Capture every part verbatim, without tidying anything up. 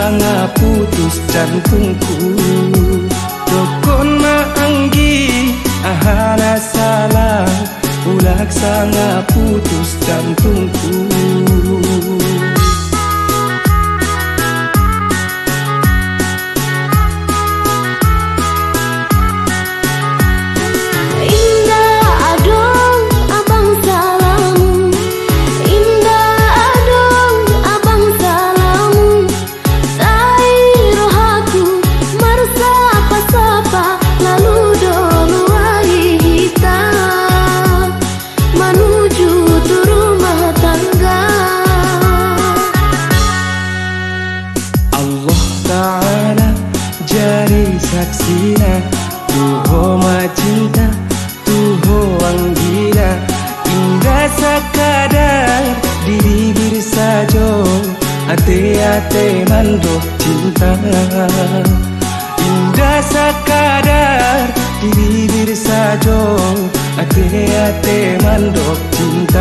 sangat putus jantungku. Dokon maanggi ahana salah, ulak sangat putus jantungku. Saksina tuho macinta tuho anggina, indah sakadar di bibir sajo, ate-ate mandok cinta. Indah sakadar di bibir sajo, ate-ate mandok cinta.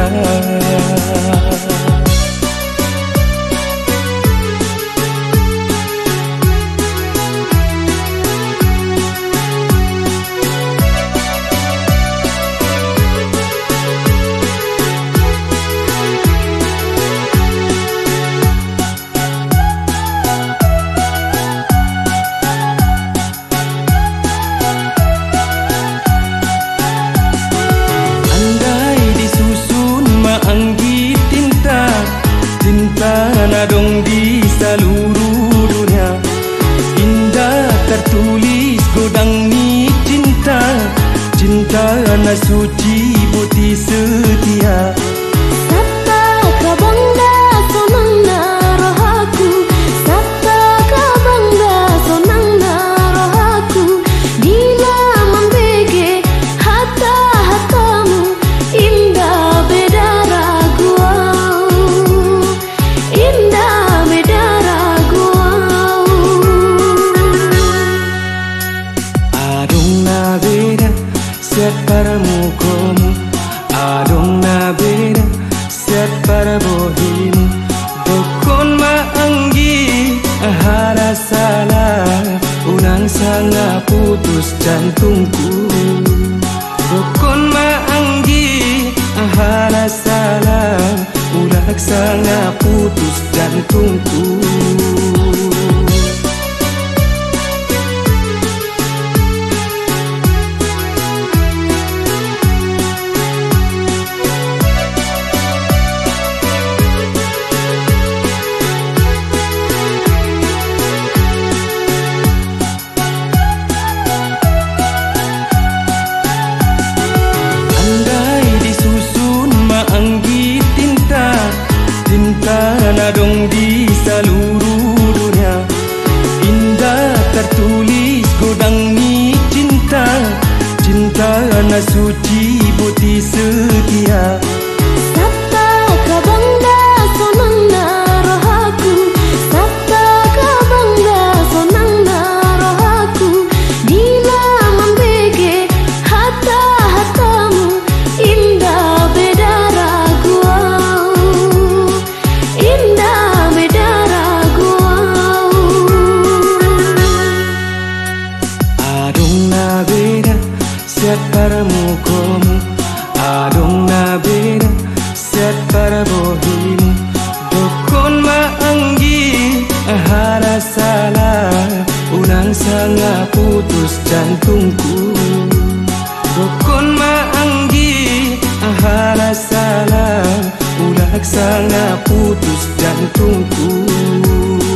Nadong di seluruh dunia, indah tertulis godang ni cinta. Cinta na suci putih setia. Sata ka bangga sonang na rohaku, sata ka bangga sonang na rohaku. Dila membege hata hatamu, indah beda raguau. Set para mukomu, adong na beda. Set para bohimu, dokon maanggi ahara salah, unang sanga putus jantungku. Dokon maanggi ahara salah, ulak sanga putus jantungku. Nadong di seluruh dunia, indah tertulis godang ni cinta. Cinta na suci putih setia. Sata ka bangga sonang na rohaku, sata ka bangga sonang na rohaku. Dila membege hata hatamu, indah beda raguau. Indah beda raguau. Adong na beda set para mukomu, adong na beda set para bohimu. Dokon maanggi ahara salah, unang sanga putus jantungku. Dokon maanggi ahara salah, ulak sanga putus jantungku.